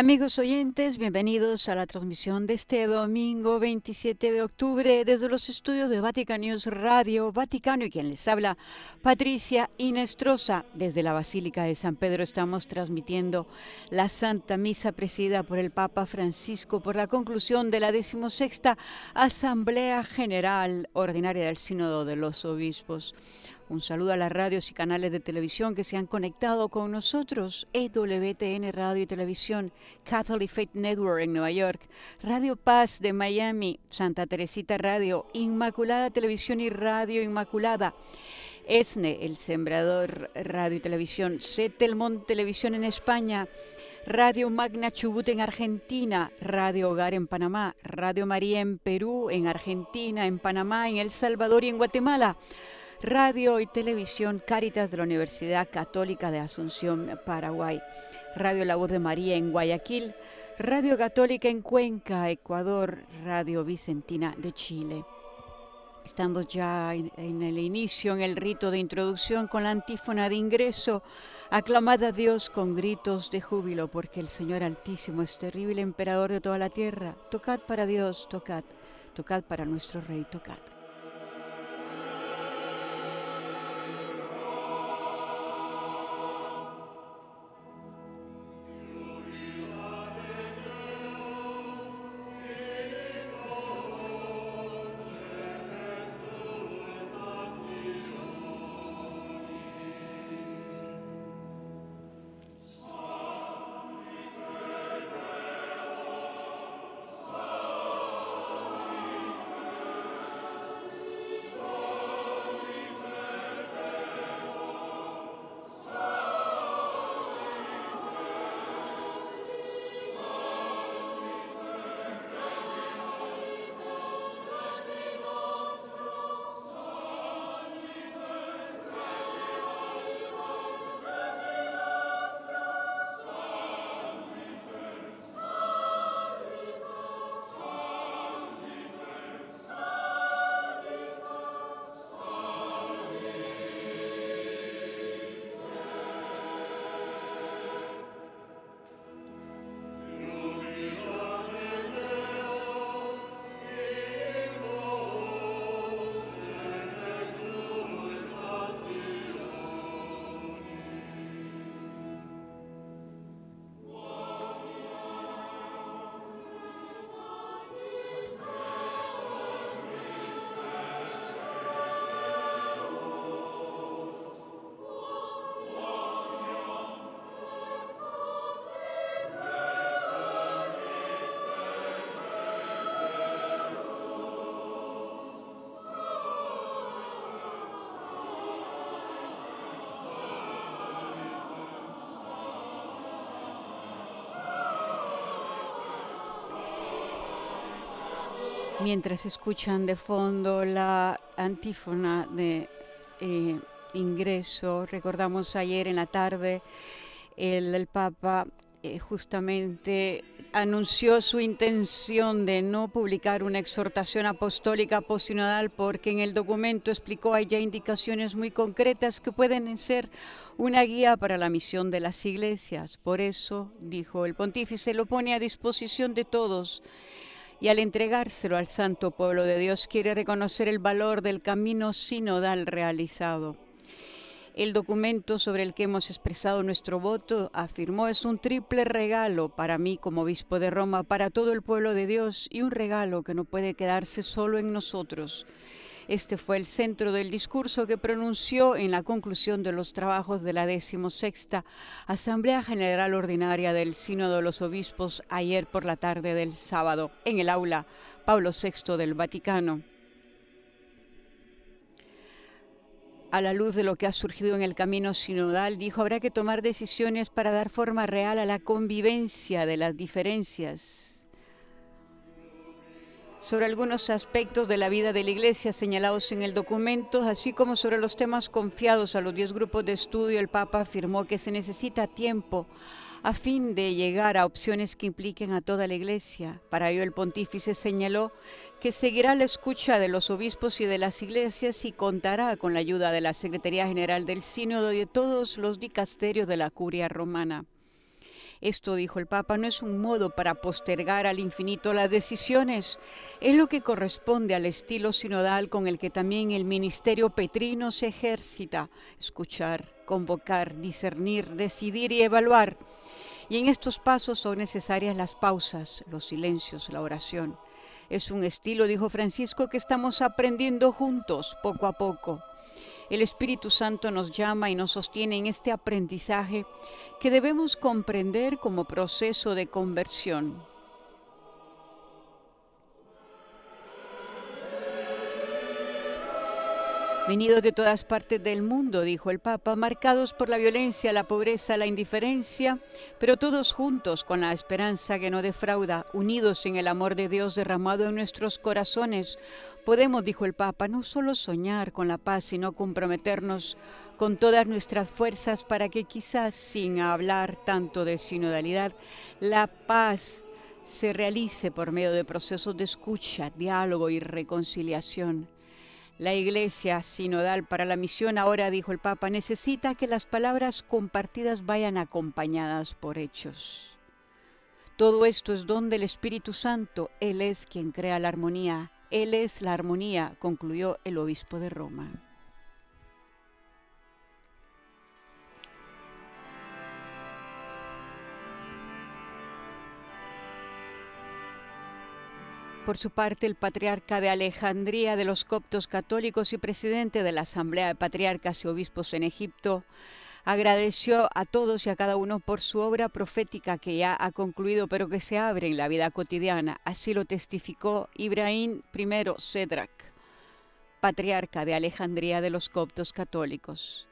Amigos oyentes, bienvenidos a la transmisión de este domingo 27 de octubre desde los estudios de Vatican News Radio Vaticano, y quien les habla, Patricia Inestrosa. Desde la Basílica de San Pedro estamos transmitiendo la Santa Misa presidida por el Papa Francisco por la conclusión de la 16ª Asamblea General Ordinaria del Sínodo de los Obispos. Un saludo a las radios y canales de televisión que se han conectado con nosotros: EWTN Radio y Televisión, Catholic Faith Network en Nueva York, Radio Paz de Miami, Santa Teresita Radio, Inmaculada Televisión y Radio Inmaculada, ESNE, El Sembrador Radio y Televisión, Setelmont Televisión en España, Radio Magna Chubut en Argentina, Radio Hogar en Panamá, Radio María en Perú, en Argentina, en Panamá, en El Salvador y en Guatemala, Radio y Televisión Cáritas de la Universidad Católica de Asunción, Paraguay, Radio La Voz de María en Guayaquil, Radio Católica en Cuenca, Ecuador, Radio Vicentina de Chile. Estamos ya en el inicio, en el rito de introducción con la antífona de ingreso. Aclamad a Dios con gritos de júbilo, porque el Señor Altísimo es terrible, emperador de toda la tierra. Tocad para Dios, tocad, tocad para nuestro Rey, tocad. Mientras escuchan de fondo la antífona de ingreso, recordamos ayer en la tarde el Papa justamente anunció su intención de no publicar una exhortación apostólica postsinodal, porque en el documento explicó hay ya indicaciones muy concretas que pueden ser una guía para la misión de las iglesias. Por eso, dijo el pontífice, lo pone a disposición de todos. Y al entregárselo al santo pueblo de Dios, quiere reconocer el valor del camino sinodal realizado. El documento sobre el que hemos expresado nuestro voto, afirmó, es un triple regalo para mí como obispo de Roma, para todo el pueblo de Dios, y un regalo que no puede quedarse solo en nosotros. Este fue el centro del discurso que pronunció en la conclusión de los trabajos de la 16ª Asamblea General Ordinaria del Sínodo de los Obispos ayer por la tarde del sábado en el aula Pablo VI del Vaticano. A la luz de lo que ha surgido en el camino sinodal, dijo, habrá que tomar decisiones para dar forma real a la convivencia de las diferencias. Sobre algunos aspectos de la vida de la Iglesia señalados en el documento, así como sobre los temas confiados a los 10 grupos de estudio, el Papa afirmó que se necesita tiempo a fin de llegar a opciones que impliquen a toda la Iglesia. Para ello, el pontífice señaló que seguirá la escucha de los obispos y de las iglesias y contará con la ayuda de la Secretaría General del Sínodo y de todos los dicasterios de la Curia Romana. Esto, dijo el Papa, no es un modo para postergar al infinito las decisiones, es lo que corresponde al estilo sinodal con el que también el ministerio petrino se ejercita: escuchar, convocar, discernir, decidir y evaluar. Y en estos pasos son necesarias las pausas, los silencios, la oración. Es un estilo, dijo Francisco, que estamos aprendiendo juntos, poco a poco. El Espíritu Santo nos llama y nos sostiene en este aprendizaje que debemos comprender como proceso de conversión. Venidos de todas partes del mundo, dijo el Papa, marcados por la violencia, la pobreza, la indiferencia, pero todos juntos con la esperanza que no defrauda, unidos en el amor de Dios derramado en nuestros corazones, podemos, dijo el Papa, no solo soñar con la paz, sino comprometernos con todas nuestras fuerzas para que quizás, sin hablar tanto de sinodalidad, la paz se realice por medio de procesos de escucha, diálogo y reconciliación. La Iglesia sinodal para la misión ahora, dijo el Papa, necesita que las palabras compartidas vayan acompañadas por hechos. Todo esto es don del Espíritu Santo. Él es quien crea la armonía. Él es la armonía, concluyó el obispo de Roma. Por su parte, el patriarca de Alejandría de los coptos católicos y presidente de la Asamblea de Patriarcas y Obispos en Egipto, agradeció a todos y a cada uno por su obra profética que ya ha concluido, pero que se abre en la vida cotidiana. Así lo testificó Ibrahim I Sedrak, patriarca de Alejandría de los coptos católicos.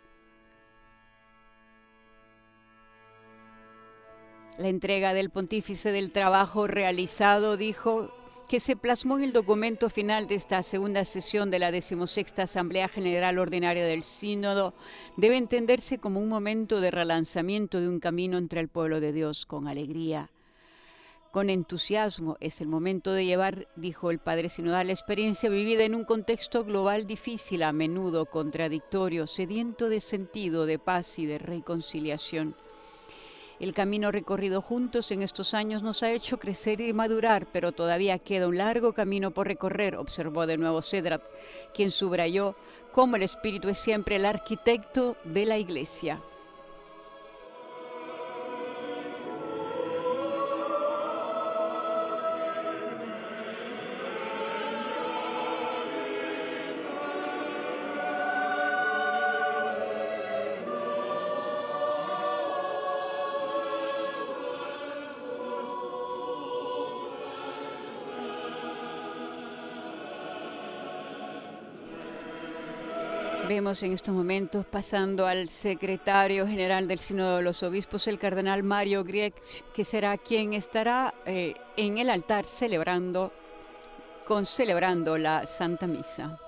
La entrega del pontífice del trabajo realizado, dijo, que se plasmó en el documento final de esta segunda sesión de la 16ª Asamblea General Ordinaria del Sínodo, debe entenderse como un momento de relanzamiento de un camino entre el pueblo de Dios con alegría. Con entusiasmo es el momento de llevar, dijo el padre sinodal, la experiencia vivida en un contexto global difícil, a menudo contradictorio, sediento de sentido, de paz y de reconciliación. El camino recorrido juntos en estos años nos ha hecho crecer y madurar, pero todavía queda un largo camino por recorrer, observó de nuevo Sedrak, quien subrayó cómo el Espíritu es siempre el arquitecto de la Iglesia. Vemos en estos momentos pasando al secretario general del Sínodo de los Obispos, el cardenal Mario Griech, que será quien estará en el altar celebrando la Santa Misa.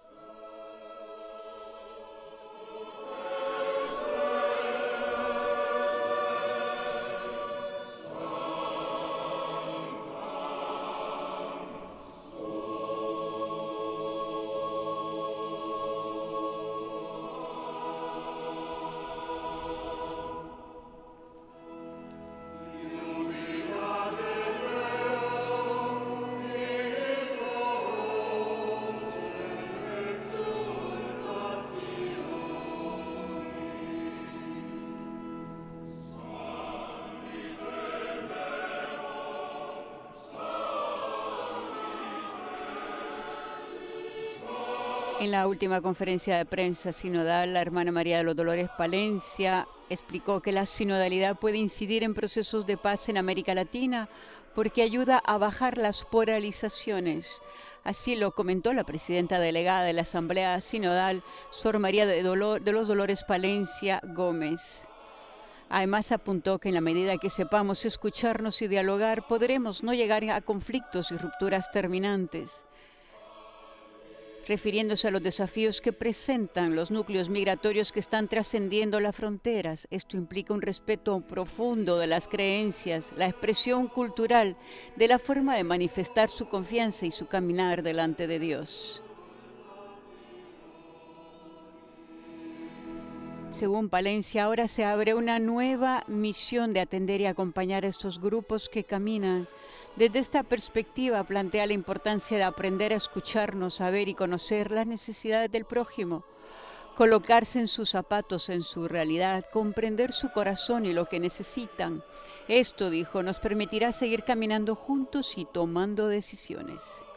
En la última conferencia de prensa sinodal, la hermana María de los Dolores Palencia explicó que la sinodalidad puede incidir en procesos de paz en América Latina porque ayuda a bajar las polarizaciones. Así lo comentó la presidenta delegada de la Asamblea Sinodal, Sor María de los Dolores Palencia Gómez. Además apuntó que en la medida que sepamos escucharnos y dialogar, podremos no llegar a conflictos y rupturas terminantes. Refiriéndose a los desafíos que presentan los núcleos migratorios que están trascendiendo las fronteras. Esto implica un respeto profundo de las creencias, la expresión cultural, de la forma de manifestar su confianza y su caminar delante de Dios. Según Palencia, ahora se abre una nueva misión de atender y acompañar a estos grupos que caminan. Desde esta perspectiva plantea la importancia de aprender a escucharnos, saber y conocer las necesidades del prójimo, colocarse en sus zapatos, en su realidad, comprender su corazón y lo que necesitan. Esto, dijo, nos permitirá seguir caminando juntos y tomando decisiones.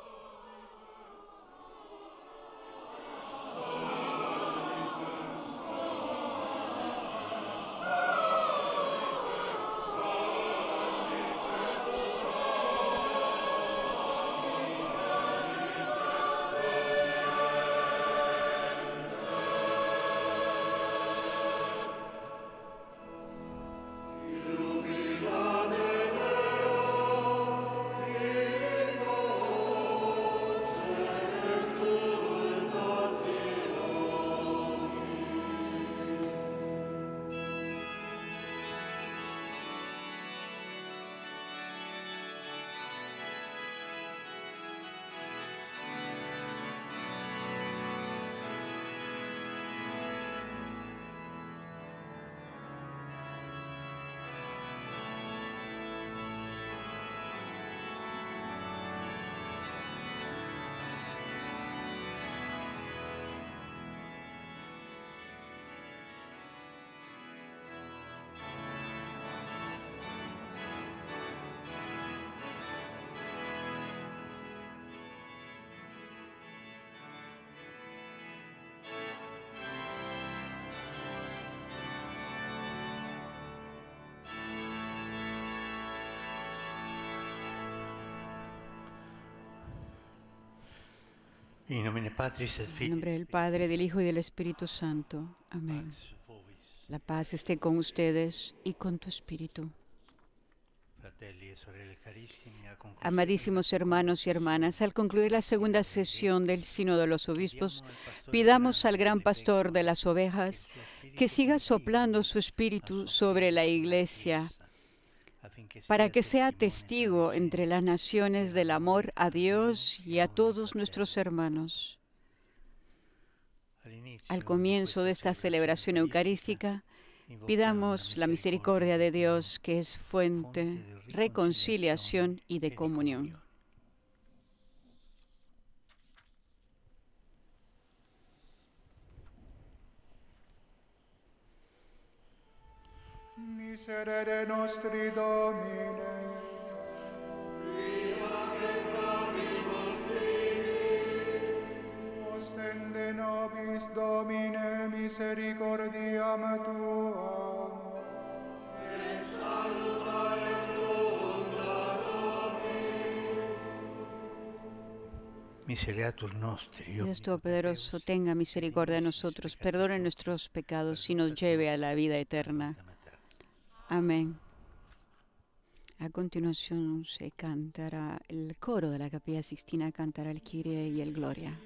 In nomine Patris et En Filii. nombre del Padre, del Hijo y del Espíritu Santo. Amén. La paz esté con ustedes y con tu espíritu. Fratelli e sorelle carissimi, a conclusione Amadísimos hermanos y hermanas, al concluir la segunda sesión del Sínodo de los Obispos, pidamos al gran pastor de las ovejas que siga soplando su espíritu sobre la Iglesia para que sea testigo entre las naciones del amor a Dios y a todos nuestros hermanos. Al comienzo de esta celebración eucarística, pidamos la misericordia de Dios, que es fuente, reconciliación y de comunión. Miserere nostri Domine, ostende nobis Domine misericordiam Tuam, Miseriatur nostri, Dios Todopoderoso, tenga misericordia de nosotros, perdone nuestros pecados y nos lleve a la vida eterna. Amén. A continuación se cantará, el coro de la Capilla Sixtina cantará el Kyrie y el Gloria.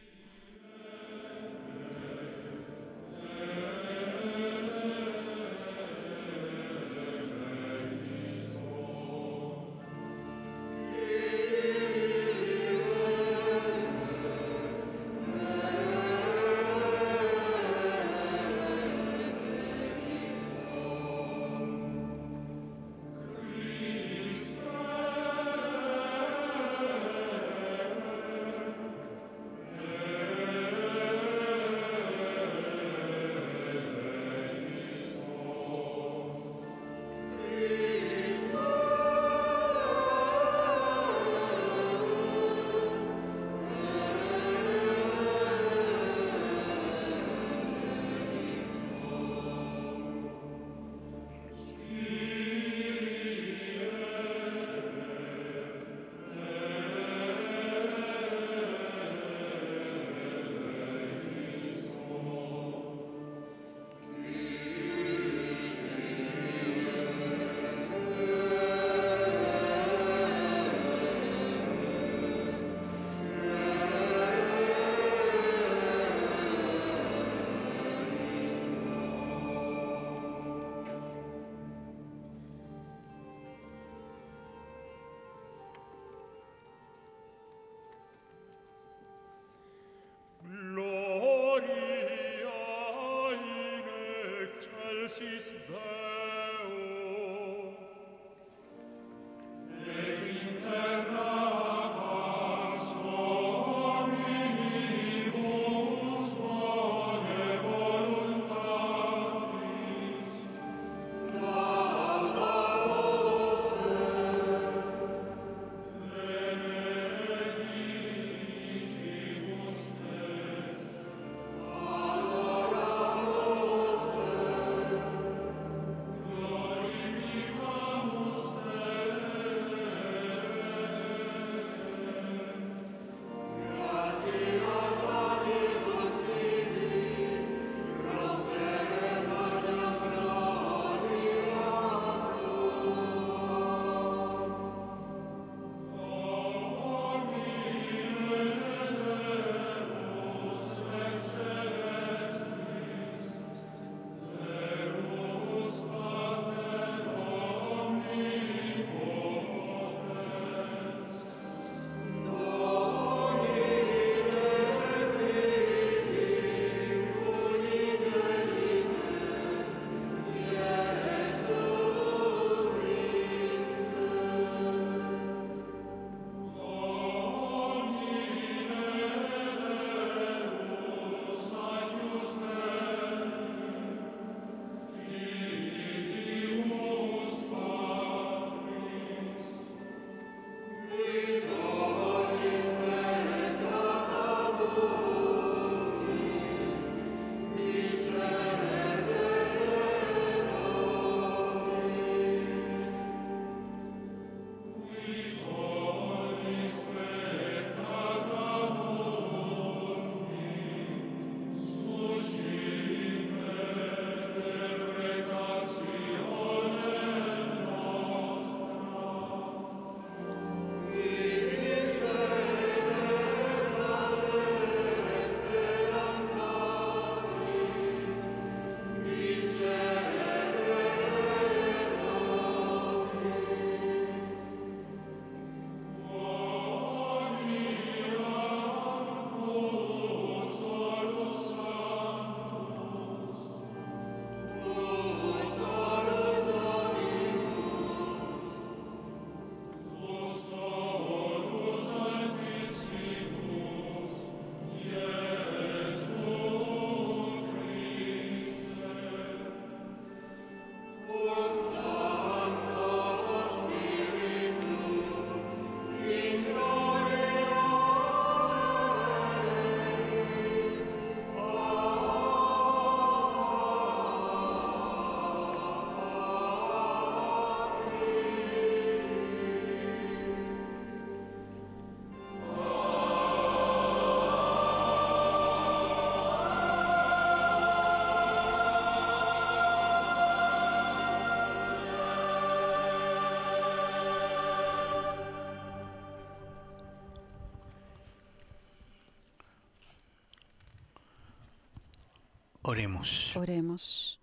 Oremos. Oremos.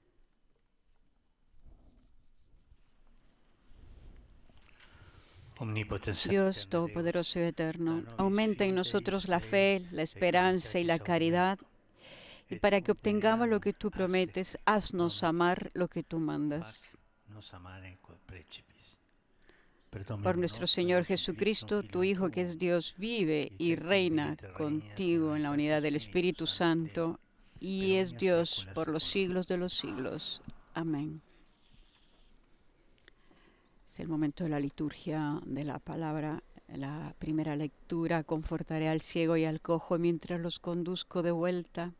Dios Todopoderoso y Eterno, aumenta en nosotros la fe, la esperanza y la caridad, y para que obtengamos lo que tú prometes, haznos amar lo que tú mandas. Por nuestro Señor Jesucristo, tu Hijo, que es Dios, vive y reina contigo en la unidad del Espíritu Santo, y es Dios por los siglos de los siglos. Amén. Es el momento de la liturgia de la palabra. La primera lectura: confortaré al ciego y al cojo mientras los conduzco de vuelta.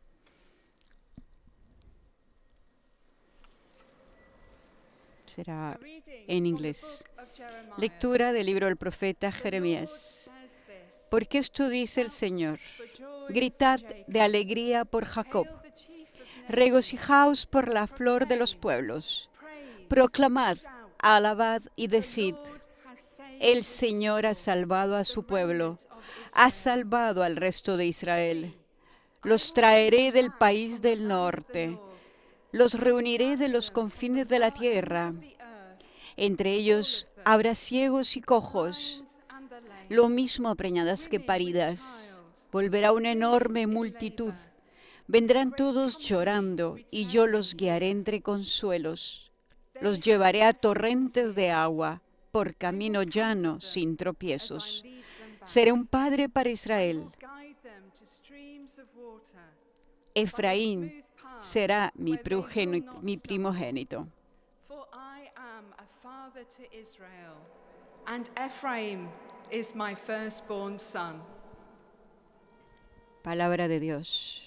Será en inglés. Lectura del libro del profeta Jeremías. Porque esto dice el Señor: gritad de alegría por Jacob, regocijaos por la flor de los pueblos, proclamad, alabad y decid: el Señor ha salvado a su pueblo, ha salvado al resto de Israel. Los traeré del país del norte, los reuniré de los confines de la tierra. Entre ellos habrá ciegos y cojos, lo mismo preñadas que paridas. Volverá una enorme multitud, Vendrán todos llorando, y yo los guiaré entre consuelos. Los llevaré a torrentes de agua, por camino llano, sin tropiezos. Seré un padre para Israel. Efraín será mi primogénito. For I am a father to Israel, and Ephraim is my firstborn son. Palabra de Dios.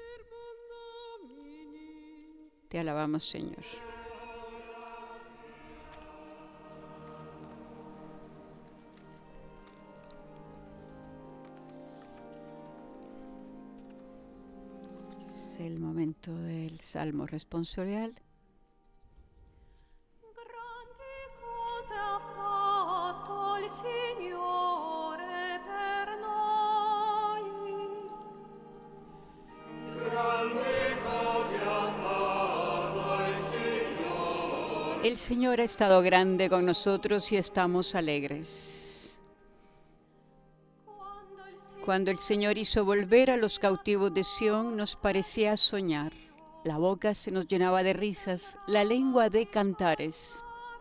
Te alabamos, Señor. Es el momento del Salmo responsorial. Grandi cose ha fatto il Signore per noi. El Señor ha estado grande con nosotros y estamos alegres. Cuando el Señor hizo volver a los cautivos de Sión, nos parecía soñar. La boca se nos llenaba de risas, la lengua de cantares.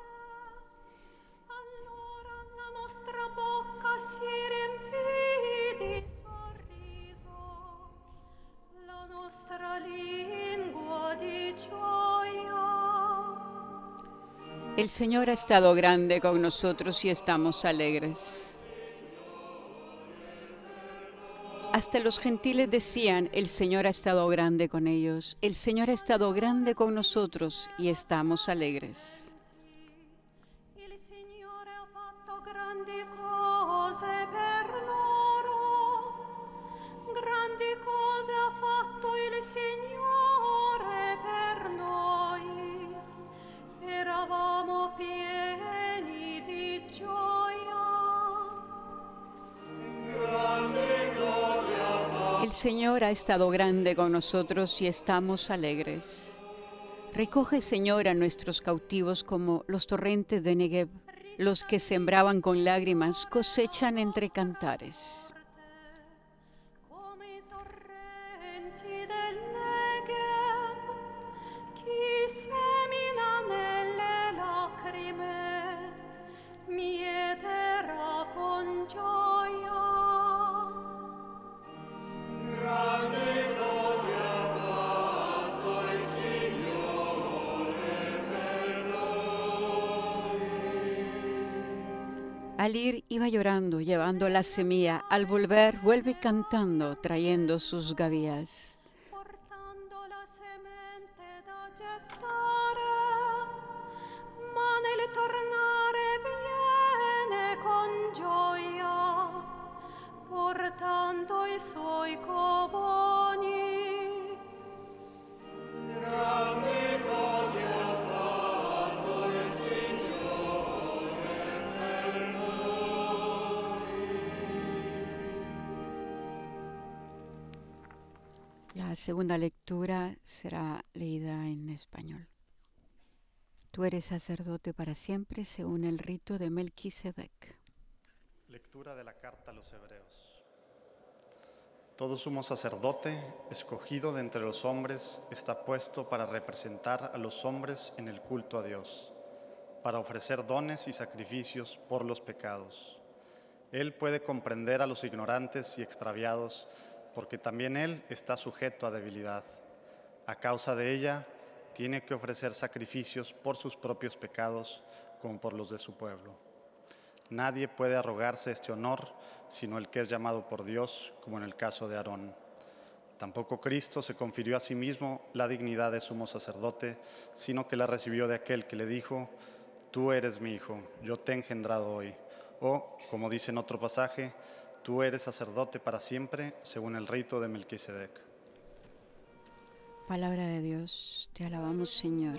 Allora la nostra bocca si riempì di sorriso, la nostra lingua di gioia. El Señor ha estado grande con nosotros y estamos alegres. Hasta los gentiles decían, el Señor ha estado grande con ellos. El Señor ha estado grande con nosotros y estamos alegres. Il Signore ha fatto grandi cose per loro, grandi cose ha fatto il Signore per noi, eravamo pieni di gioia. El Señor ha estado grande con nosotros y estamos alegres. Recoge, Señor, a nuestros cautivos como los torrentes de Negev. Los que sembraban con lágrimas cosechan entre cantares. Come i torrenti del Negev, chi semina nelle lacrime, mieterà con gioia. Al ir iba llorando, llevando la semilla. Al volver, vuelve cantando, trayendo sus gavillas. Portando la semente da gettare, ma nel tornare viene con gioia, portando i suoi covoni. La segunda lectura será leída en español. Tú eres sacerdote para siempre según el rito de Melquisedec. Lectura de la carta a los Hebreos. Todo sumo sacerdote, escogido de entre los hombres, está puesto para representar a los hombres en el culto a Dios, para ofrecer dones y sacrificios por los pecados. Él puede comprender a los ignorantes y extraviados, porque también él está sujeto a debilidad. A causa de ella, tiene que ofrecer sacrificios por sus propios pecados, como por los de su pueblo. Nadie puede arrogarse este honor, sino el que es llamado por Dios, como en el caso de Aarón. Tampoco Cristo se confirió a sí mismo la dignidad de sumo sacerdote, sino que la recibió de aquel que le dijo: Tú eres mi hijo, yo te he engendrado hoy. O, como dice en otro pasaje, tú eres sacerdote para siempre, según el rito de Melquisedec. Palabra de Dios, te alabamos, Señor.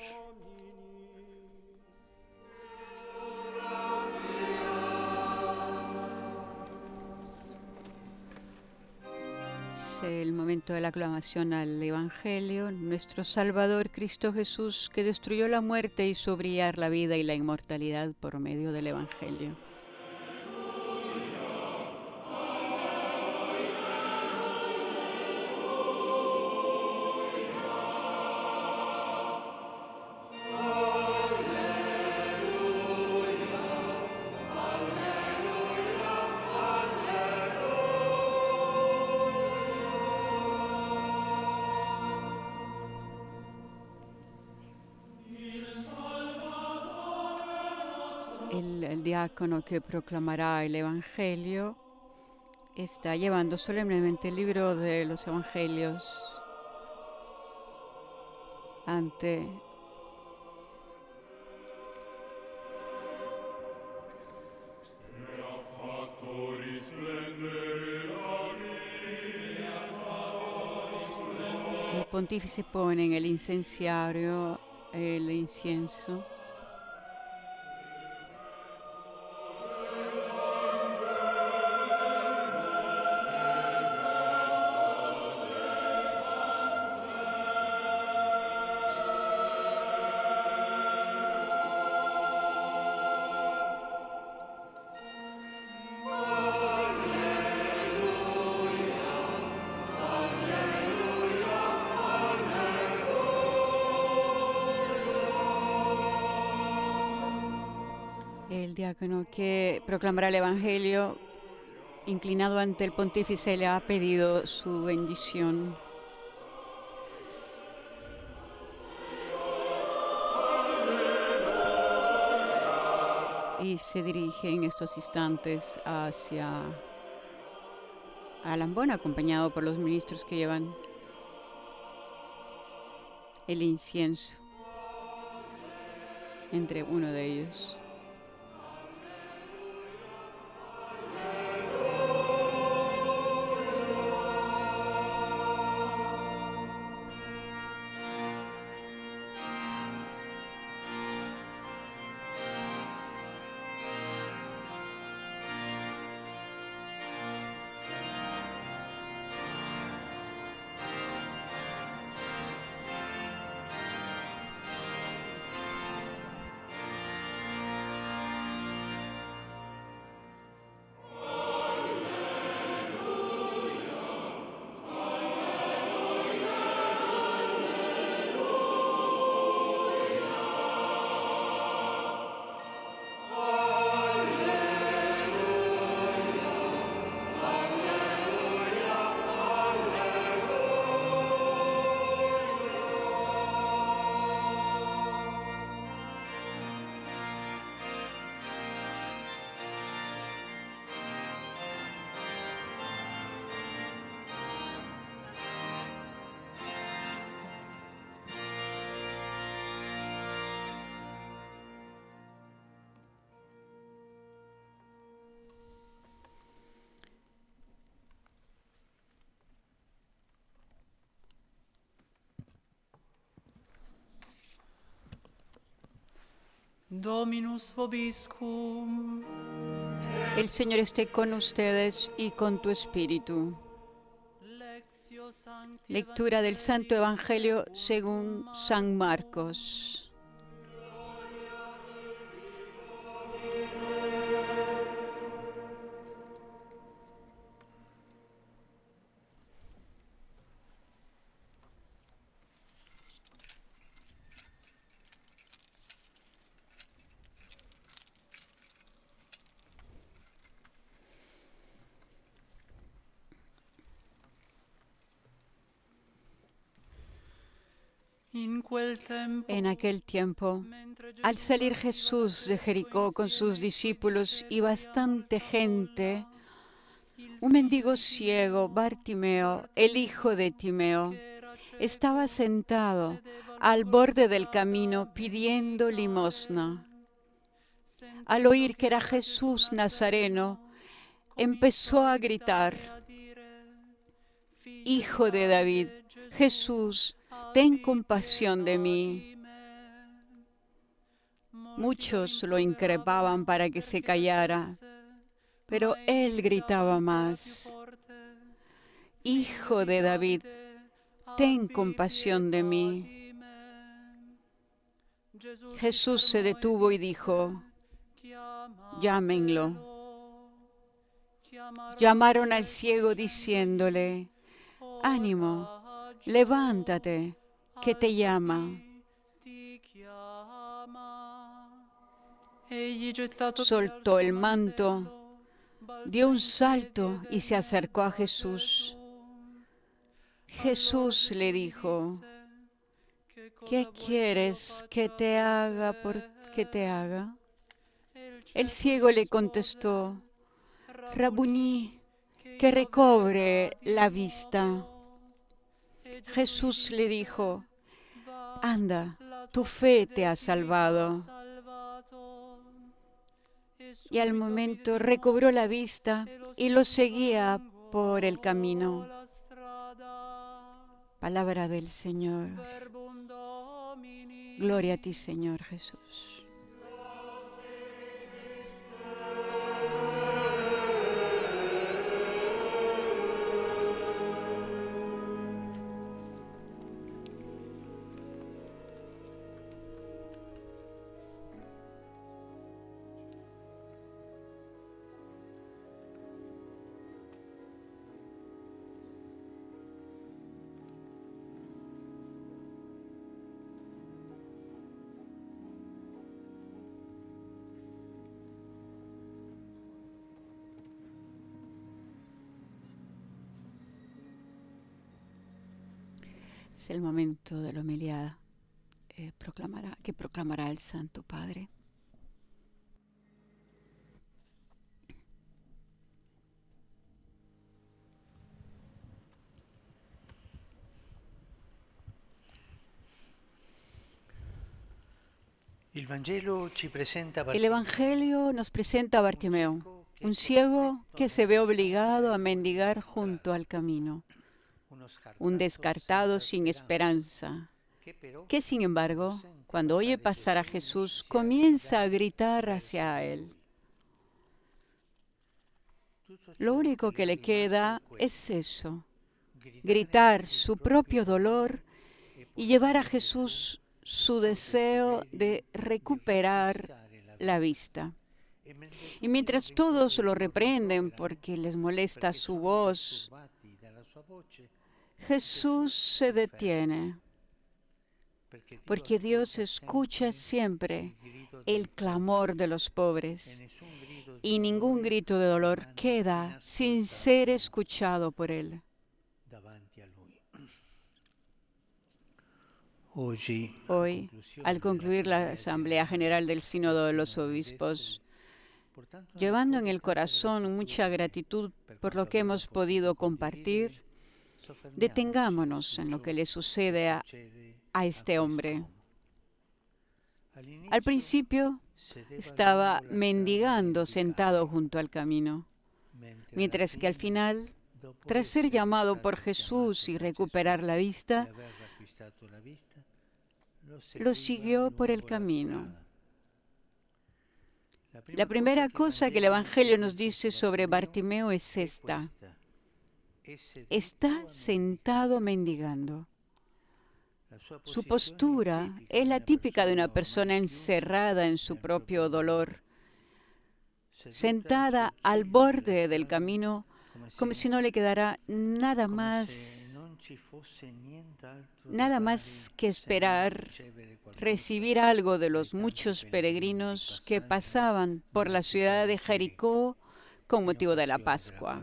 Es el momento de la aclamación al Evangelio. Nuestro Salvador, Cristo Jesús, que destruyó la muerte, hizo brillar la vida y la inmortalidad por medio del Evangelio. El diácono que proclamará el Evangelio está llevando solemnemente el libro de los Evangelios ante el pontífice. Pone en el incenciario el incienso. El diácono que proclamará el Evangelio, inclinado ante el pontífice, le ha pedido su bendición. Y se dirige en estos instantes hacia Alambón, acompañado por los ministros que llevan el incienso, entre uno de ellos. Dominus vobiscum. El Señor esté con ustedes y con tu espíritu. Lectura del Santo Evangelio según San Marcos. En aquel tiempo, al salir Jesús de Jericó con sus discípulos y bastante gente, un mendigo ciego, Bartimeo, el hijo de Timeo, estaba sentado al borde del camino pidiendo limosna. Al oír que era Jesús Nazareno, empezó a gritar: «Hijo de David, Jesús, ten compasión de mí». Muchos lo increpaban para que se callara, pero él gritaba más: «Hijo de David, ten compasión de mí». Jesús se detuvo y dijo: «Llámenlo». Llamaron al ciego diciéndole: «Ánimo, levántate, que te llama». Soltó el manto, dio un salto y se acercó a Jesús. Jesús le dijo: «¿Qué quieres que te haga? El ciego le contestó: Rabuní, que recobre la vista. Jesús le dijo: anda, tu fe te ha salvado. Y al momento recobró la vista y lo seguía por el camino. Palabra del Señor. Gloria a ti, Señor Jesús. Es el momento de la homilía que proclamará el Santo Padre. El Evangelio nos presenta a Bartimeo, un ciego que se ve obligado a mendigar junto al camino, un descartado sin esperanza, que sin embargo, cuando oye pasar a Jesús, comienza a gritar hacia él. Lo único que le queda es eso, gritar su propio dolor y llevar a Jesús su deseo de recuperar la vista. Y mientras todos lo reprenden porque les molesta su voz, Jesús se detiene, porque Dios escucha siempre el clamor de los pobres y ningún grito de dolor queda sin ser escuchado por Él. Hoy, al concluir la Asamblea General del Sínodo de los Obispos, llevando en el corazón mucha gratitud por lo que hemos podido compartir, detengámonos en lo que le sucede a este hombre. Al principio estaba mendigando sentado junto al camino, mientras que al final, tras ser llamado por Jesús y recuperar la vista, lo siguió por el camino. La primera cosa que el Evangelio nos dice sobre Bartimeo es esta: está sentado mendigando. Su postura es la típica de una persona encerrada en su propio dolor, sentada al borde del camino, como si no le quedara nada más que esperar recibir algo de los muchos peregrinos que pasaban por la ciudad de Jericó con motivo de la Pascua.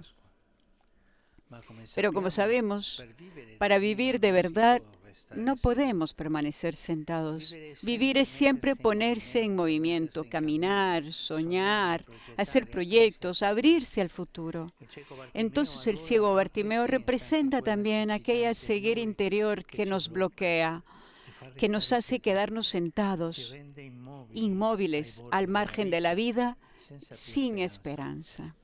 Pero como sabemos, para vivir de verdad no podemos permanecer sentados. Vivir es siempre ponerse en movimiento, caminar, soñar, hacer proyectos, abrirse al futuro. Entonces el ciego Bartimeo representa también aquella ceguera interior que nos bloquea, que nos hace quedarnos sentados, inmóviles, al margen de la vida, sin esperanza.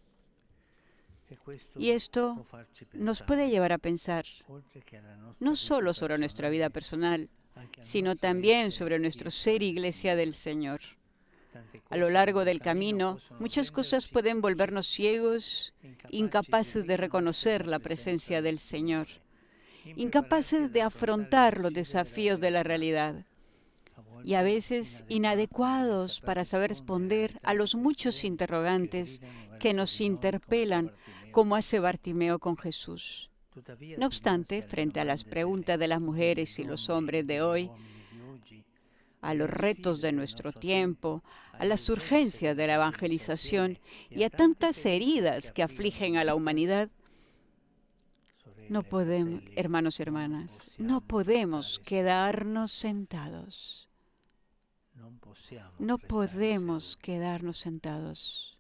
Y esto nos puede llevar a pensar no solo sobre nuestra vida personal, sino también sobre nuestro ser Iglesia del Señor. A lo largo del camino, muchas cosas pueden volvernos ciegos, incapaces de reconocer la presencia del Señor, incapaces de afrontar los desafíos de la realidad y a veces inadecuados para saber responder a los muchos interrogantes que nos interpelan, como hace Bartimeo con Jesús. No obstante, frente a las preguntas de las mujeres y los hombres de hoy, a los retos de nuestro tiempo, a las urgencias de la evangelización y a tantas heridas que afligen a la humanidad, no podemos, hermanos y hermanas, no podemos quedarnos sentados. No podemos quedarnos sentados.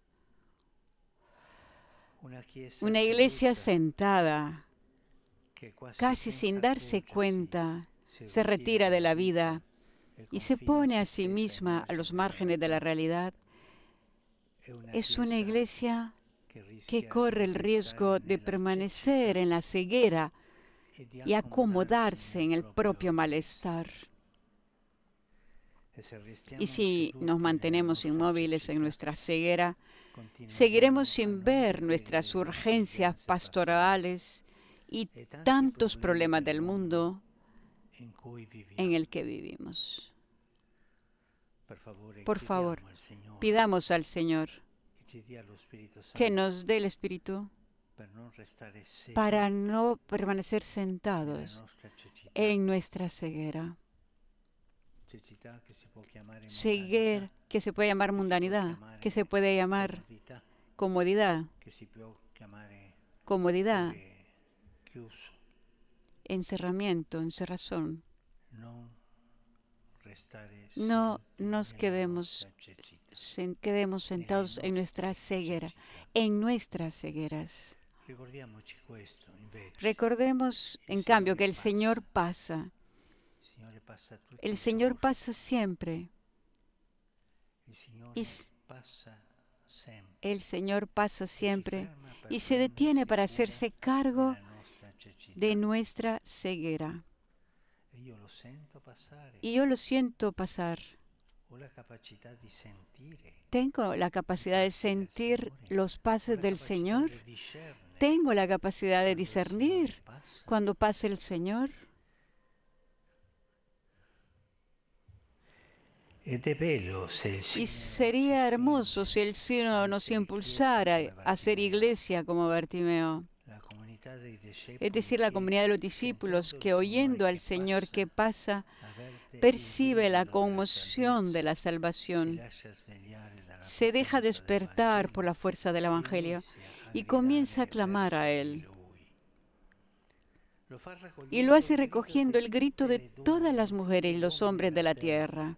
Una iglesia sentada, casi sin darse cuenta, se retira de la vida y se pone a sí misma a los márgenes de la realidad. Es una iglesia que corre el riesgo de permanecer en la ceguera y acomodarse en el propio malestar. Y si nos mantenemos inmóviles en nuestra ceguera, seguiremos sin ver nuestras urgencias pastorales y tantos problemas del mundo en el que vivimos. Por favor, pidamos al Señor que nos dé el Espíritu para no permanecer sentados en nuestra ceguera. Ceguera que se puede llamar mundanidad, que se puede llamar comodidad, encerramiento, encerrazón. No nos quedemos sentados en nuestra ceguera, en nuestras cegueras. Recordemos, en cambio, que el Señor pasa. El Señor pasa siempre. El Señor pasa siempre y se detiene para hacerse cargo de nuestra ceguera. Y yo lo siento pasar. Tengo la capacidad de sentir los pasos del Señor. Tengo la capacidad de discernir cuando pase el Señor. Y sería hermoso si el Sínodo nos impulsara a hacer iglesia como Bartimeo. Es decir, la comunidad de los discípulos que oyendo al Señor que pasa, percibe la conmoción de la salvación, se deja despertar por la fuerza del Evangelio y comienza a clamar a Él. Y lo hace recogiendo el grito de todas las mujeres y los hombres de la tierra.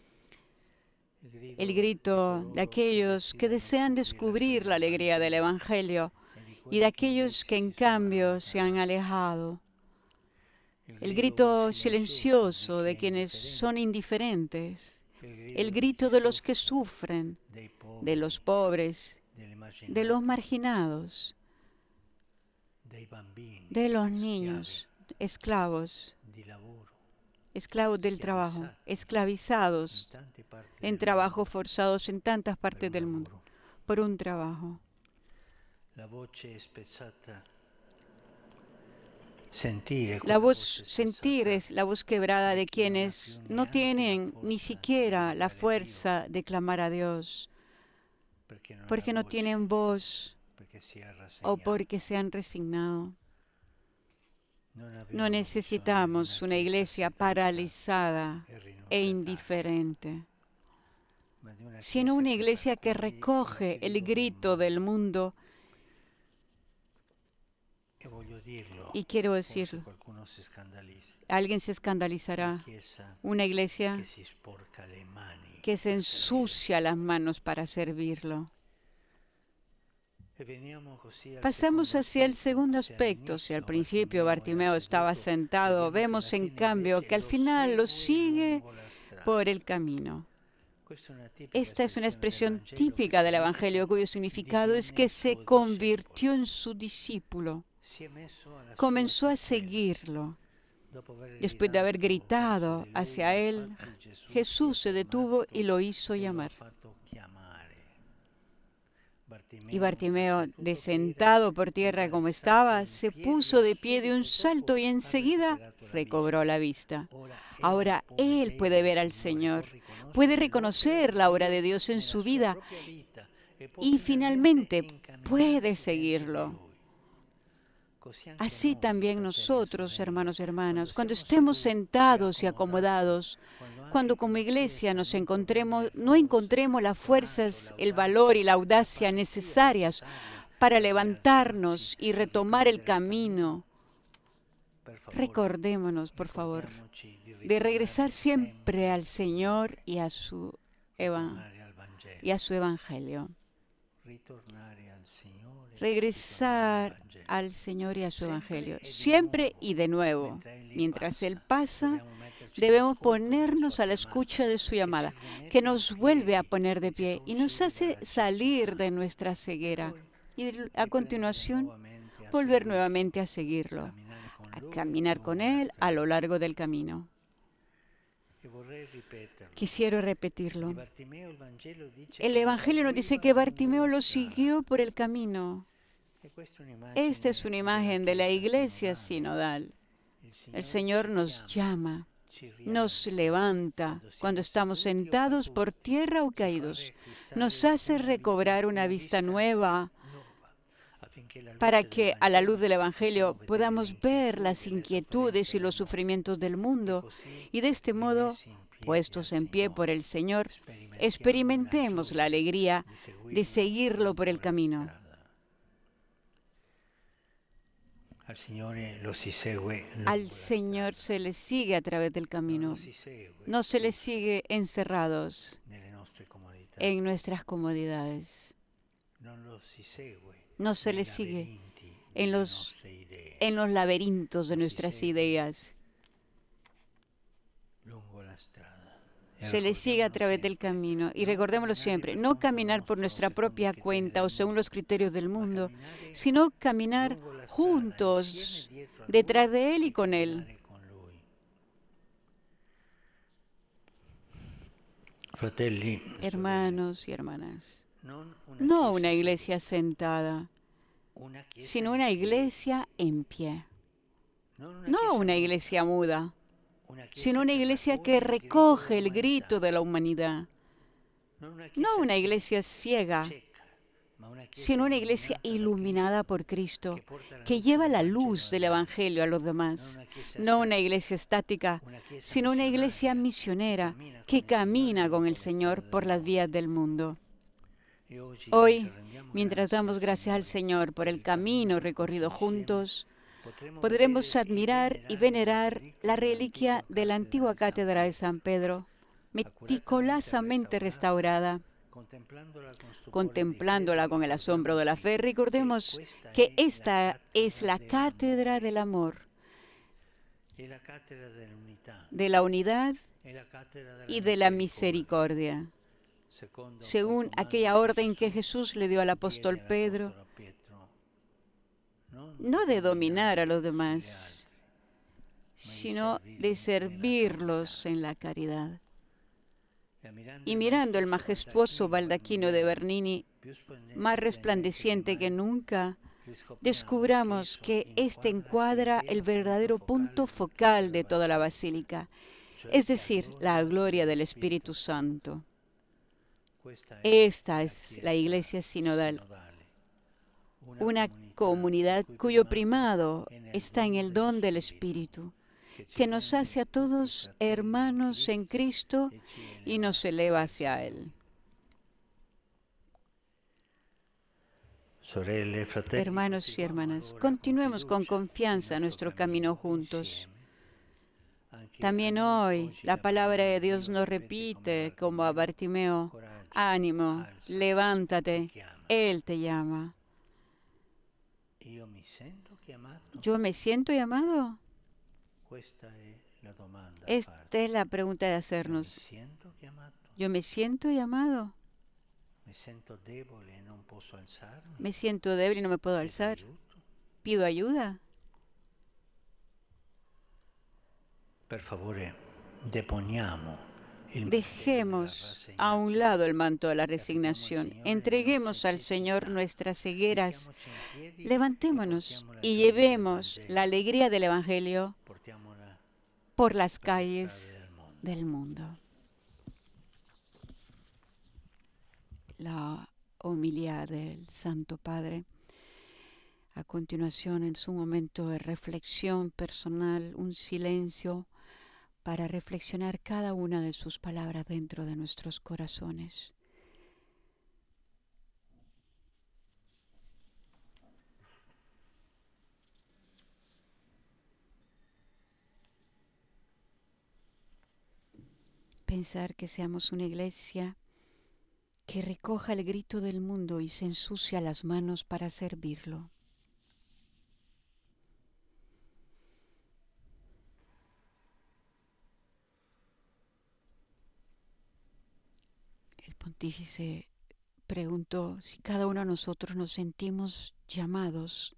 El grito de aquellos que desean descubrir la alegría del Evangelio y de aquellos que en cambio se han alejado. El grito silencioso de quienes son indiferentes. El grito de los que sufren, de los pobres, de los marginados, de los niños, esclavos del trabajo, esclavizados en trabajos forzados en tantas partes del mundo, por un trabajo. La voz sentir es la voz quebrada de quienes no tienen ni siquiera la fuerza de clamar a Dios, porque no tienen voz o porque se han resignado. No necesitamos una iglesia paralizada e indiferente, sino una iglesia que recoge el grito del mundo. Y quiero decirlo, alguien se escandalizará, una iglesia que se ensucia las manos para servirlo. Pasamos hacia el segundo aspecto. Si al principio Bartimeo estaba sentado, vemos en cambio que al final lo sigue por el camino. Esta es una expresión típica del Evangelio cuyo significado es que se convirtió en su discípulo. Comenzó a seguirlo. Después de haber gritado hacia él, Jesús se detuvo y lo hizo llamar. Y Bartimeo, de sentado por tierra como estaba, se puso de pie de un salto y enseguida recobró la vista. Ahora él puede ver al Señor, puede reconocer la obra de Dios en su vida y finalmente puede seguirlo. Así también nosotros, hermanos y hermanas, cuando estemos sentados y acomodados, cuando como iglesia no encontremos las fuerzas, el valor y la audacia necesarias para levantarnos y retomar el camino, recordémonos, por favor, de regresar siempre al Señor y a su y a su evangelio. Ritornare al Signore, Regresar al Señor y a su evangelio, siempre y de nuevo. Mientras Él pasa, debemos ponernos a la escucha de su llamada, que nos vuelve a poner de pie y nos hace salir de nuestra ceguera. Y a continuación, volver nuevamente a seguirlo, a caminar con Él a lo largo del camino. Quisiera repetirlo. El Evangelio nos dice que Bartimeo lo siguió por el camino. Esta es una imagen de la iglesia sinodal. El Señor nos llama, nos levanta cuando estamos sentados por tierra o caídos. Nos hace recobrar una vista nueva para que a la luz del Evangelio podamos ver las inquietudes y los sufrimientos del mundo y de este modo, puestos en pie por el Señor, experimentemos la alegría de seguirlo por el camino. Al Señor se le sigue a través del camino, no se le sigue encerrados en nuestras comodidades. No se le sigue en los laberintos de nuestras ideas. Se le sigue a través del camino. Y recordémoslo siempre, no caminar por nuestra propia cuenta o según los criterios del mundo, sino caminar juntos detrás de Él y con Él. Hermanos y hermanas, no una iglesia sentada, sino una iglesia en pie. No una iglesia muda, sino una iglesia que recoge el grito de la humanidad. No una iglesia ciega, sino una iglesia iluminada por Cristo, que lleva la luz del Evangelio a los demás. No una iglesia estática, sino una iglesia misionera que camina con el Señor por las vías del mundo. Hoy, mientras damos gracias al Señor por el camino recorrido juntos, podremos admirar y venerar la reliquia de la antigua cátedra de San Pedro, meticulosamente restaurada. Contemplándola con el asombro de la fe, recordemos que esta es la cátedra del amor, de la unidad y de la misericordia, según aquella orden que Jesús le dio al apóstol Pedro, no de dominar a los demás, sino de servirlos en la caridad. Y mirando el majestuoso baldaquino de Bernini, más resplandeciente que nunca, descubramos que este encuadra el verdadero punto focal de toda la basílica, es decir, la gloria del Espíritu Santo. Esta es la iglesia sinodal, una comunidad cuyo primado está en el don del Espíritu, que nos hace a todos hermanos en Cristo y nos eleva hacia Él. Hermanos y hermanas, continuemos con confianza nuestro camino juntos. También hoy la palabra de Dios nos repite, como a Bartimeo, ánimo, levántate, Él te llama. ¿Yo me siento llamado? Esta es la pregunta de hacernos. ¿Yo me siento llamado? ¿Me siento débil y no me puedo alzar? ¿Pido ayuda? Dejemos a un lado el manto de la resignación. Entreguemos al Señor nuestras cegueras. Levantémonos y llevemos la alegría del Evangelio por las calles del mundo. La homilía del Santo Padre. A continuación, en su momento de reflexión personal, un silencio para reflexionar cada una de sus palabras dentro de nuestros corazones. Pensar que seamos una iglesia que recoja el grito del mundo y se ensucia las manos para servirlo. El pontífice preguntó si cada uno de nosotros nos sentimos llamados,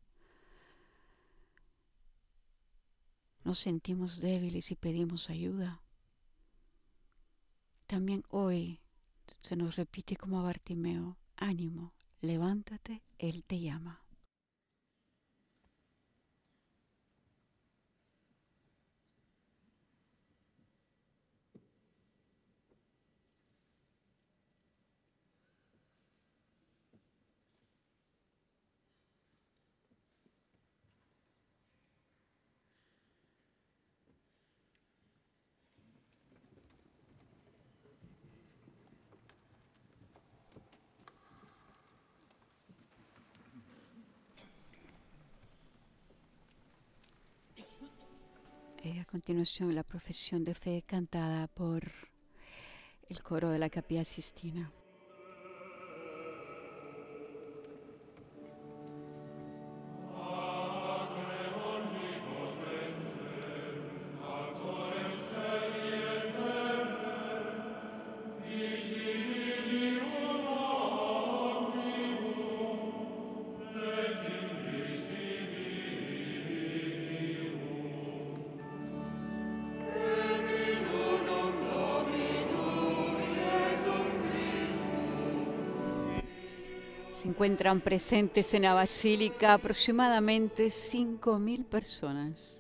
nos sentimos débiles y pedimos ayuda. También hoy se nos repite como a Bartimeo: ánimo, levántate, Él te llama. A continuación, la profesión de fe cantada por el coro de la Capilla Sistina. Se encuentran presentes en la basílica aproximadamente 5.000 personas.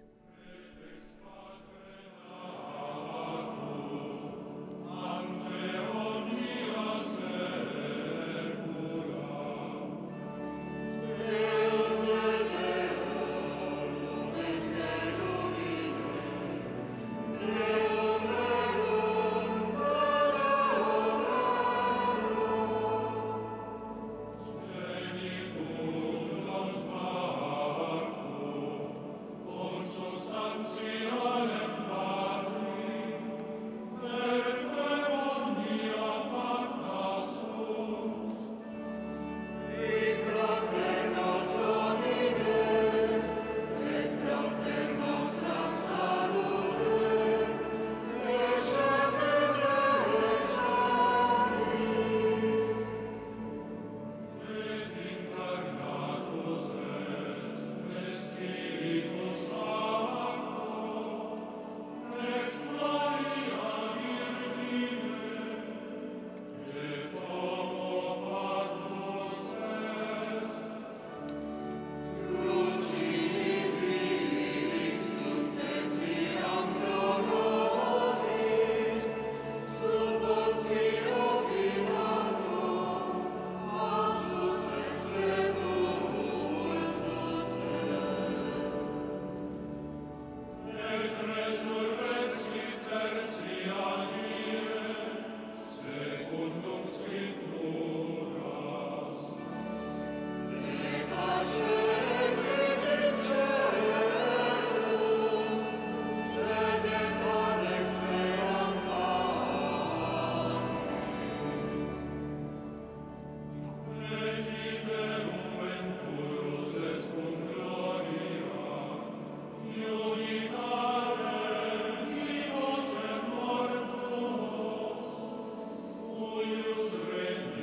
Deus reina.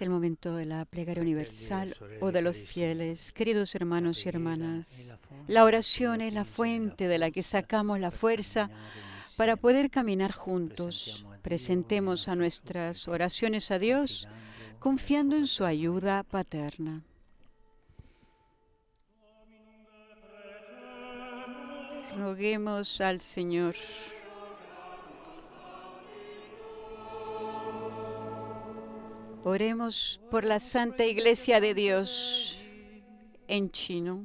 el momento de la plegaria universal o de los fieles. Queridos hermanos y hermanas, la oración es la fuente de la que sacamos la fuerza para poder caminar juntos. Presentemos a nuestras oraciones a Dios, confiando en su ayuda paterna. Roguemos al Señor. Oremos por la Santa Iglesia de Dios en chino.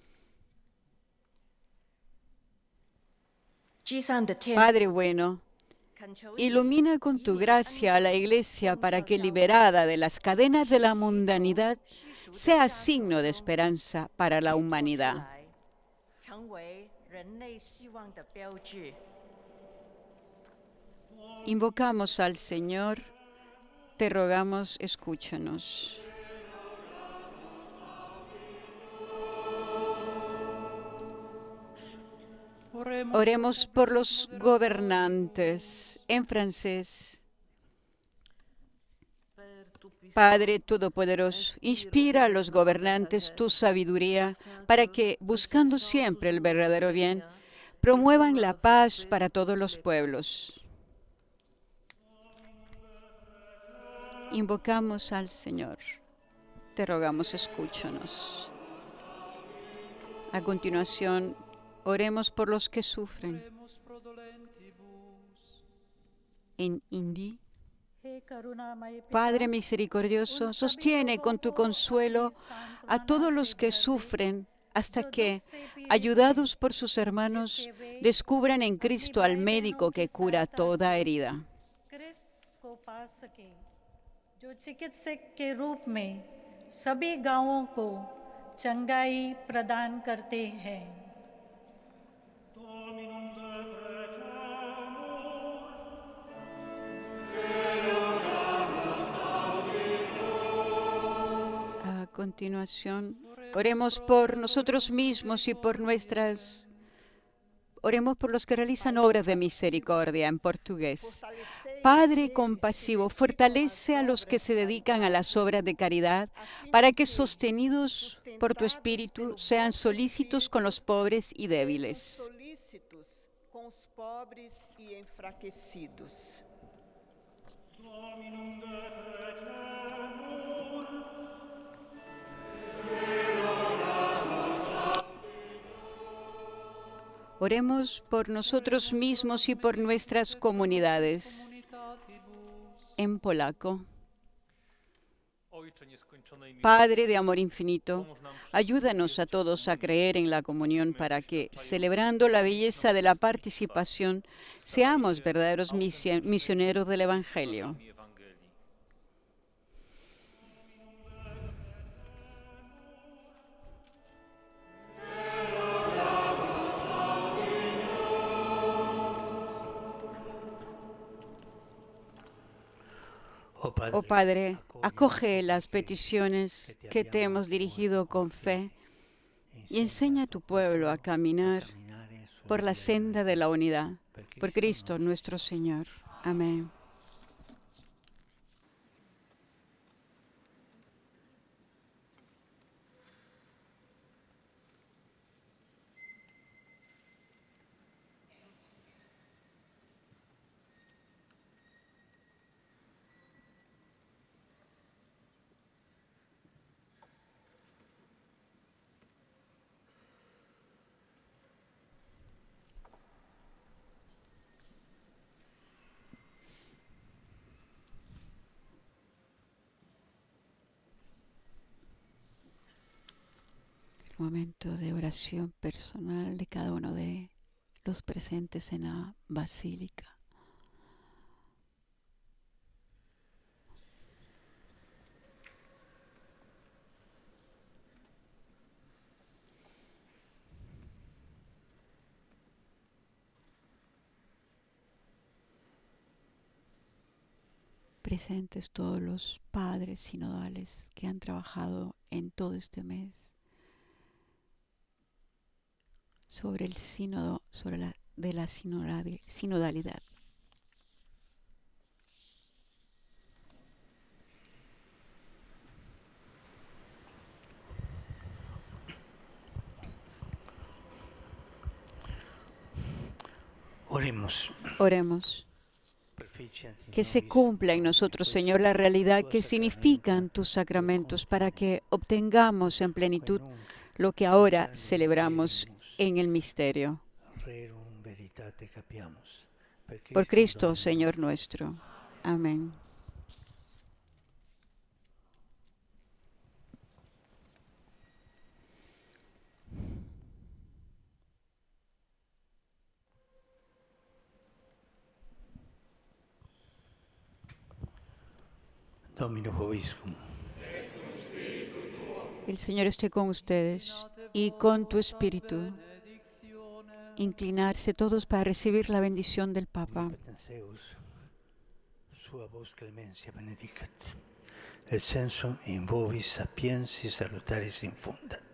Padre bueno, ilumina con tu gracia a la Iglesia para que, liberada de las cadenas de la mundanidad, sea signo de esperanza para la humanidad. Invocamos al Señor, te rogamos, escúchanos. Oremos por los gobernantes en francés. Padre Todopoderoso, inspira a los gobernantes tu sabiduría para que, buscando siempre el verdadero bien, promuevan la paz para todos los pueblos. Invocamos al Señor. Te rogamos, escúchanos. A continuación, oremos por los que sufren. En hindi. Padre misericordioso, sostiene con tu consuelo a todos los que sufren hasta que, ayudados por sus hermanos, descubran en Cristo al médico que cura toda herida. जो चिकित्सक के रूप में सभी गांवों को चंगाई प्रदान करते हैं। A continuación, oremos por nosotros mismos y por nuestras... Oremos por los que realizan obras de misericordia en portugués. Padre compasivo, fortalece a los que se dedican a las obras de caridad para que, sostenidos por tu Espíritu, sean solícitos con los pobres y débiles. Oremos por nosotros mismos y por nuestras comunidades. En polaco. Padre de amor infinito, ayúdanos a todos a creer en la comunión para que, celebrando la belleza de la participación, seamos verdaderos misioneros del Evangelio. Oh Padre, acoge las peticiones que te hemos dirigido con fe y enseña a tu pueblo a caminar por la senda de la unidad. Por Cristo nuestro Señor. Amén. Momento de oración personal de cada uno de los presentes en la basílica. Presentes todos los padres sinodales que han trabajado en todo este mes sobre el sínodo, sobre la sinodalidad. Oremos. Que se cumpla en nosotros, Señor, la realidad que significan tus sacramentos para que obtengamos en plenitud lo que ahora celebramos en el misterio. Por Cristo, Señor nuestro. Amén. Domino vobiscum. El Señor esté con ustedes y con tu espíritu. Inclinarse todos para recibir la bendición del Papa. Sua vos clemencia benedicat. Et senso in vobis sapiensis salutaris infundat.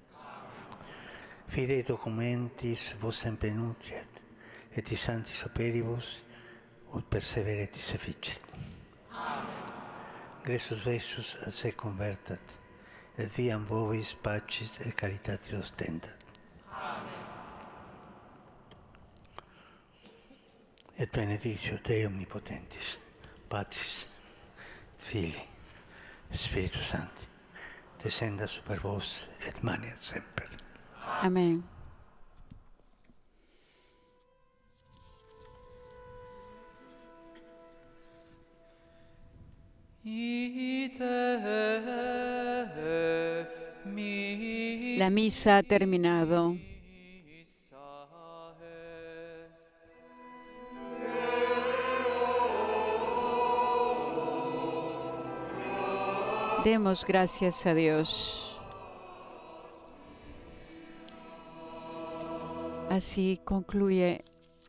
Fidei documentis vos empenutiat, et i sanctis operibus ut perseveretis efficit. Gresus vessus ad se convertat, et viam vobis pacis et caritatis ostentat. Et benedictio Dei omnipotentis, Patris, Filii, Spiritus Sancti, descenda super vos et manet semper. Amén. La misa ha terminado. Demos gracias a Dios. Así concluye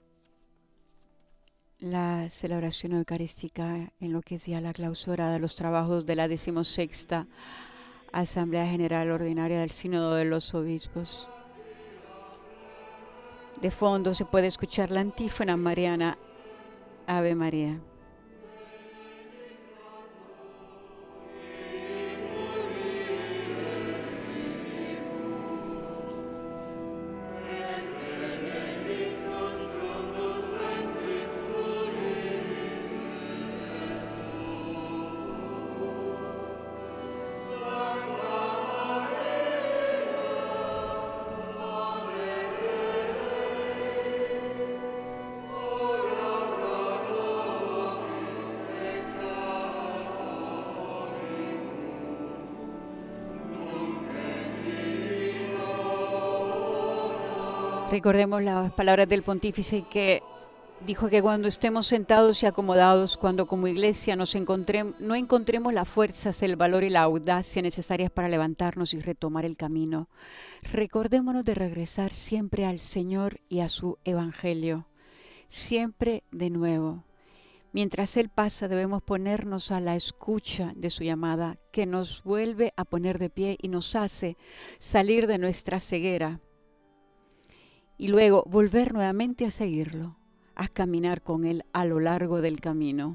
la celebración eucarística en lo que es ya la clausura de los trabajos de la 16ª Asamblea General Ordinaria del Sínodo de los Obispos. De fondo se puede escuchar la antífona mariana Ave María. Recordemos las palabras del pontífice que dijo que cuando estemos sentados y acomodados, cuando como iglesia no encontremos las fuerzas, el valor y la audacia necesarias para levantarnos y retomar el camino, recordémonos de regresar siempre al Señor y a su Evangelio, siempre de nuevo. Mientras Él pasa, debemos ponernos a la escucha de su llamada, que nos vuelve a poner de pie y nos hace salir de nuestra ceguera. Y luego volver nuevamente a seguirlo, a caminar con Él a lo largo del camino.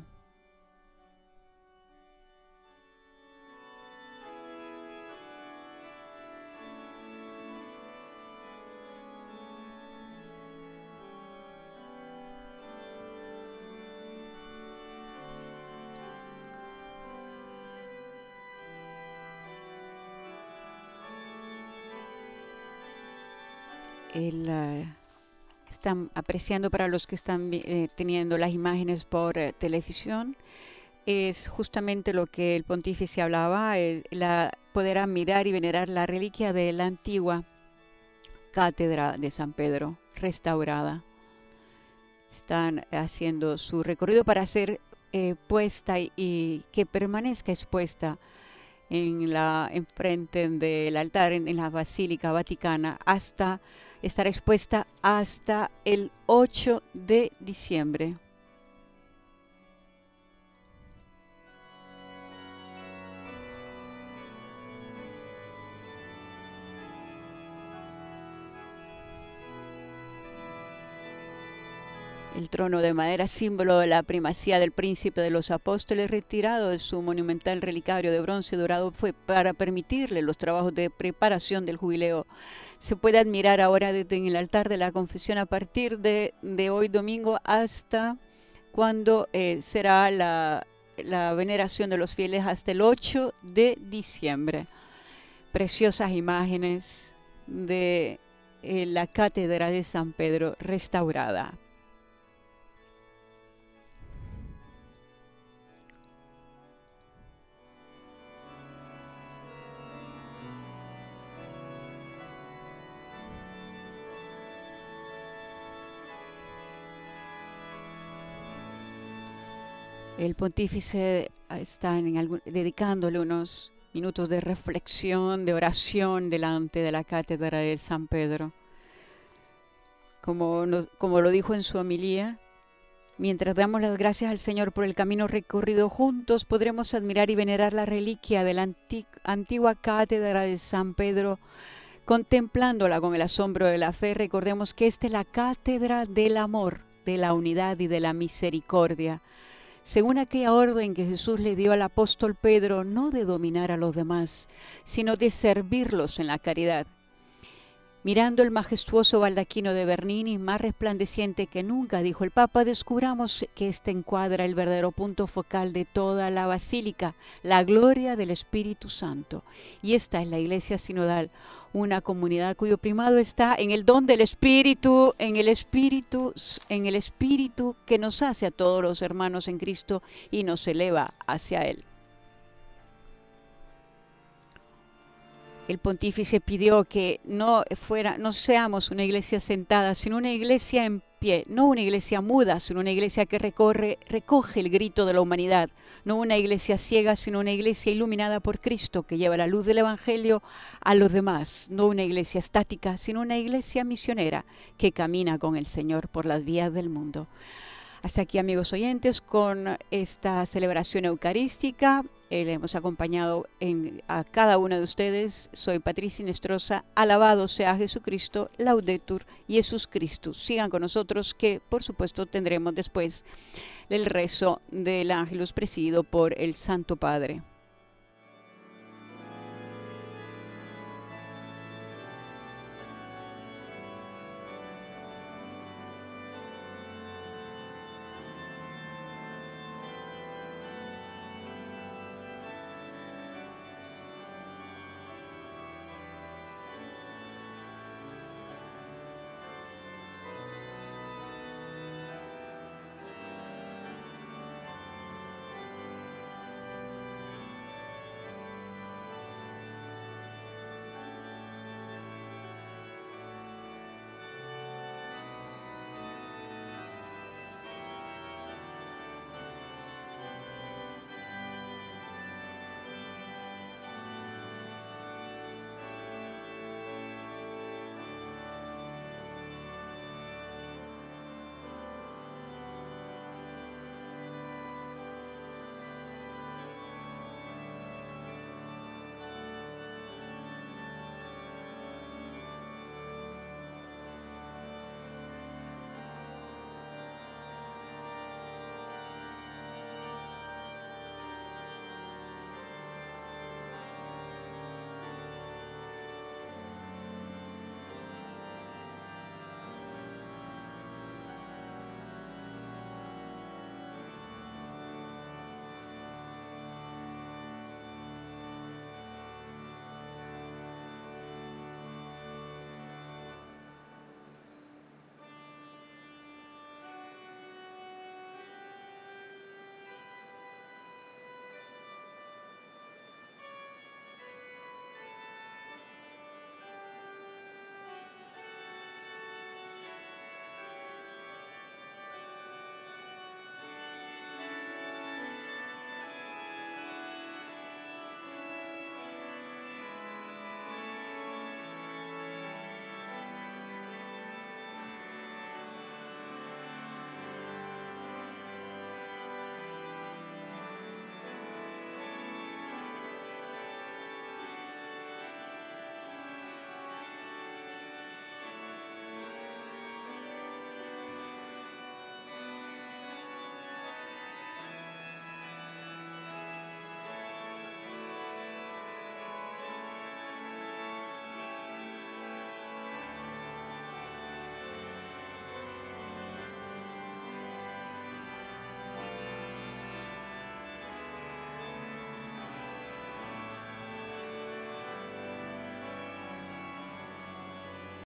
Están apreciando, para los que están teniendo las imágenes por televisión, es justamente lo que el pontífice hablaba, poder admirar y venerar la reliquia de la antigua cátedra de San Pedro, restaurada. Están haciendo su recorrido para ser puesta y que permanezca expuesta enfrente del altar en la Basílica Vaticana hasta estar expuesta hasta el 8 de diciembre. El trono de madera, símbolo de la primacía del príncipe de los apóstoles, retirado de su monumental relicario de bronce dorado, fue para permitirle los trabajos de preparación del jubileo. Se puede admirar ahora desde el altar de la confesión a partir de hoy domingo hasta cuando será la veneración de los fieles hasta el 8 de diciembre. Preciosas imágenes de la Cátedra de San Pedro restaurada. El pontífice está dedicándole unos minutos de reflexión, de oración delante de la cátedra de San Pedro. Como lo dijo en su homilía, mientras damos las gracias al Señor por el camino recorrido juntos, podremos admirar y venerar la reliquia de la antigua cátedra de San Pedro. Contemplándola con el asombro de la fe, recordemos que esta es la cátedra del amor, de la unidad y de la misericordia. Según aquella orden que Jesús le dio al apóstol Pedro, no de dominar a los demás, sino de servirlos en la caridad. Mirando el majestuoso baldaquino de Bernini, más resplandeciente que nunca, dijo el Papa, descubramos que este encuadra el verdadero punto focal de toda la basílica, la gloria del Espíritu Santo. Y esta es la Iglesia Sinodal, una comunidad cuyo primado está en el don del Espíritu, en el Espíritu que nos hace a todos los hermanos en Cristo y nos eleva hacia Él. El pontífice pidió que no seamos una iglesia sentada, sino una iglesia en pie, no una iglesia muda, sino una iglesia que recoge el grito de la humanidad, no una iglesia ciega, sino una iglesia iluminada por Cristo, que lleva la luz del Evangelio a los demás, no una iglesia estática, sino una iglesia misionera que camina con el Señor por las vías del mundo. Hasta aquí, amigos oyentes, con esta celebración eucarística. Le hemos acompañado a cada uno de ustedes. Soy Patricia Inestrosa. Alabado sea Jesucristo, Laudetur Jesus Christus. Sigan con nosotros, que por supuesto tendremos después el rezo del Ángelus presidido por el Santo Padre.